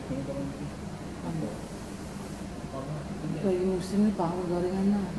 Lagi musim ini pahu gorengan lah.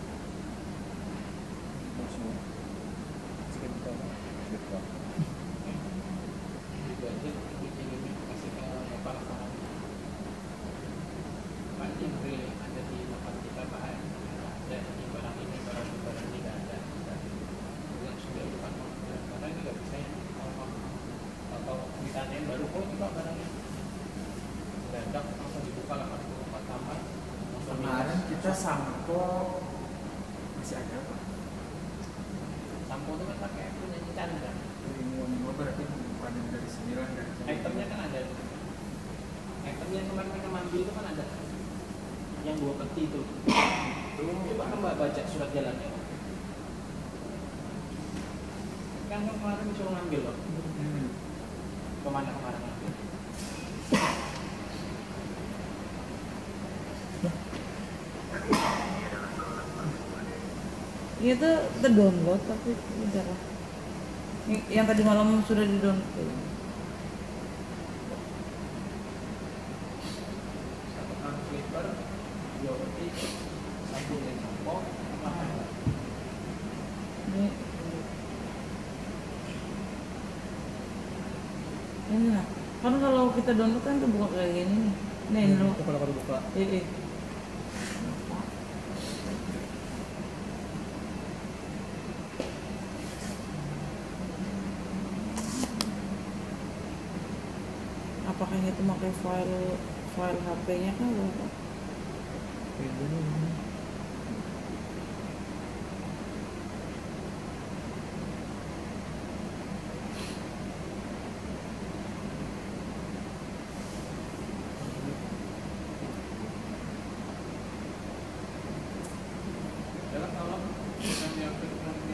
Baru kok juga barangnya mendadak langsung dibuka 84 tambah. Kemarin kita sampo masih ada apa? Sampo itu kan pakai penyanyi Chandra. Oh, berarti bukan dari 9 dari Itemnya kan ada. Itemnya yang kemarin mereka ambil itu kan ada. Yang 2 peti itu. Coba kan Mbak baca surat jalannya. Kan kemarin disuruh ngambil loh. Kemana kemarin ngambil? Ini tuh terdownload tapi bentar lah. Yang tadi malam sudah di-download. Satu kan slipper, 2 peti, satu dan sampo, Ini lah. Kan kalau kita download kan kebuka kayak gini nih. Nih lo. Kalau buka. Iya. Apakah itu pakai file HP-nya kan apa? dalam kalau yang diambil.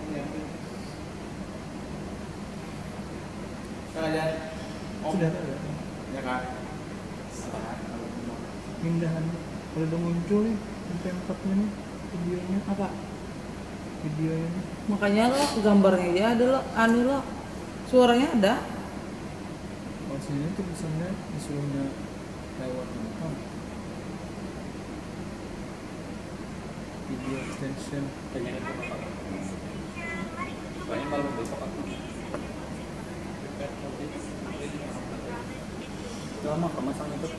Keadaan Sudah ada. ya kan? Salah kalau mau Pindahan. Kalau udah muncul nih MP4-nya nih videonya, Apa? videonya nih. Makanya lo gambarnya dia ada lo, anu lo, suaranya ada. Oh sini tulisannya disuruhnya lewat apa? Video extension. Banyak kalau besok aku. Lama kok masang itu?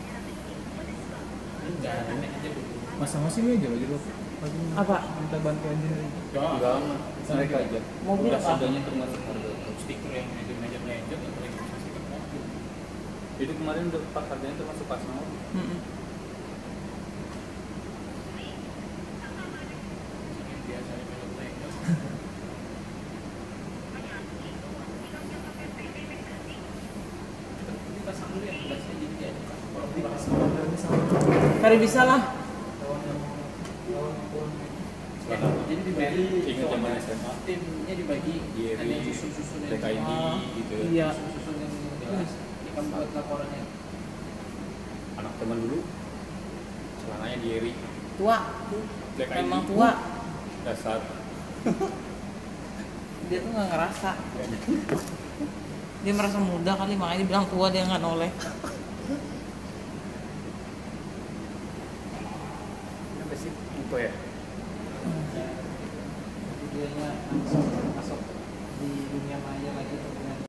Enggak, nenek aja dulu. Masang sini aja lagi lo. Lagi Apa? minta bantuan aja. Enggak, Mereka aja. Mobil apa? Harganya termasuk harga stiker yang meja legend atau registrasi ke mobil. Itu kemarin udah pas harganya termasuk pas mau. Biasanya meja legend. Kita pasang dulu yang gelasnya jadi kayak kalau dipasang. Kali bisa lah. Jadi dibagi Ingat zaman SMA. timnya dibagi ada yang susun-susun yang TKID sama, gitu. Iya. susun yang jelas. Ini kan buat laporannya. Anak teman dulu celananya di Eri. Tua. TKID. Memang tua. Dasar. Dia tuh nggak ngerasa. Dia merasa muda kali makanya dia bilang tua, dia nggak noleh. Apa sih? Info ya? Jadi dianya langsung masuk di dunia maya lagi.